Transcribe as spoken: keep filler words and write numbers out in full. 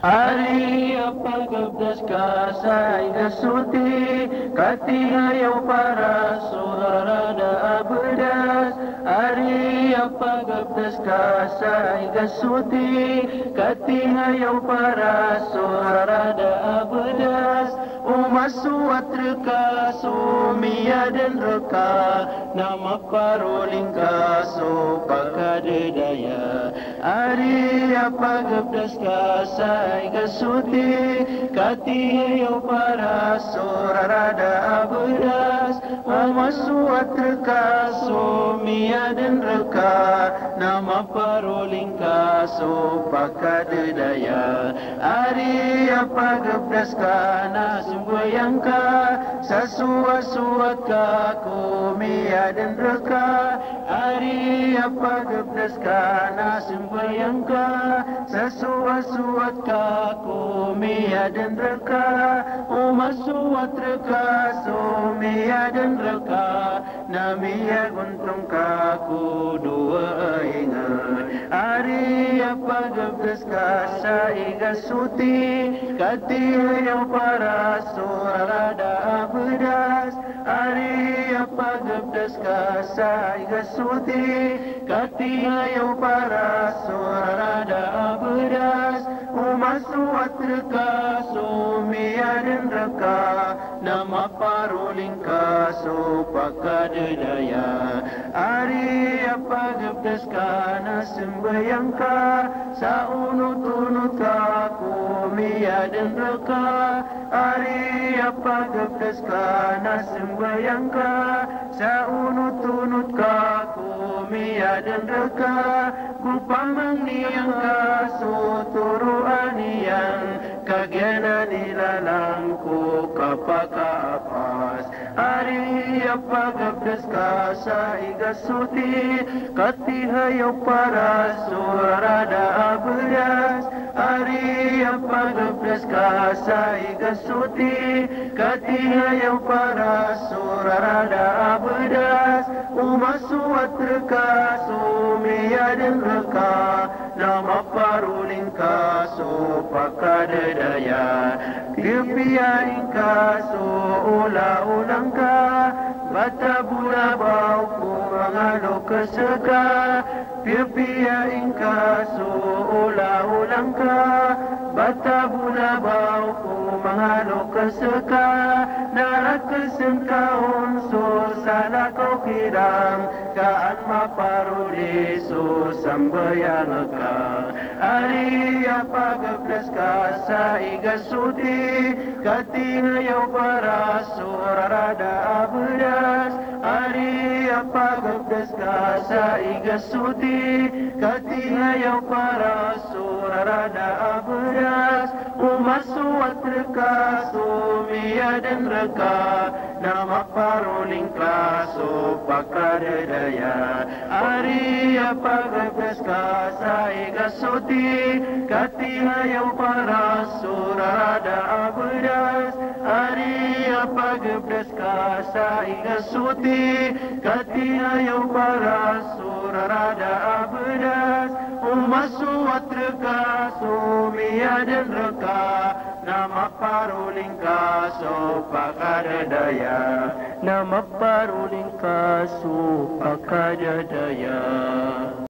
Ari apa gebdas kasai gasuti katinga yau para surada abedas. Ari apa gebdas kasai gasuti katinga yau para surada abedas. Umasu atreka sumia dan reka nama parolingka so pakadedaya. Ari apa gebdas kasai gasuti kati yo para sorarada abedas. Umasu atreka sumia dan reka nama parolingka so pakadedaya. Ari apa gebdas kana sumbayangka sasuat-suat kaku mia dan reka. Ari apa gebdas kana sumbayangka sasuat-suat kaku mia dan reka. Umasuat reka sumia dan reka namia guntung kaku dua ingat. Ari apa gebdas kasa igasuti kati yang para surada abedas. Ari apa gebdas kasa igasuti kati yang para surada abedas. Umasu atreka sumia dan reka nama parulingka so pakadedaya. Ari apa gebdas kana sembayangka saunut-unut kaku mia dan reka. Ari apa gebdas kana sembayangka saunut-unut kaku mia dan reka. Gupamang niyangka suturu anian kagiana nilalangku kapakapas. Ari apa gebdas kasa igasuti katihayo para surada abedas. Ari apa gebdas kasa igasuti katihayo para surada abedas. Umasu atreka sumia dan reka nama parulingka so pakadedaya. Kipia ingka so ula-ulangka bata bula bauku mangalo keseka. Pia ingka so ula-ulangka bata bula bauku mangalo keseka. Narakesen kaun so salah kau kirang kaan maparuli so sambayangka. Ari apa gebdas kasa igasuti katinga yau para surada abedas. Ari apa gebdas kasa igasuti katinga yau para surada abedas. Umasu atreka sumia dan reka nama parulingka so pakadedaya. Ari apa gebdas kasa igasuti katinga yau para surada abedas. Ari apa gebdas kasa igasuti katinga yau para surada abedas. Umasu atreka sumia dan reka nama parulingka so pakadedaya. Nama parulingka so pakadedaya.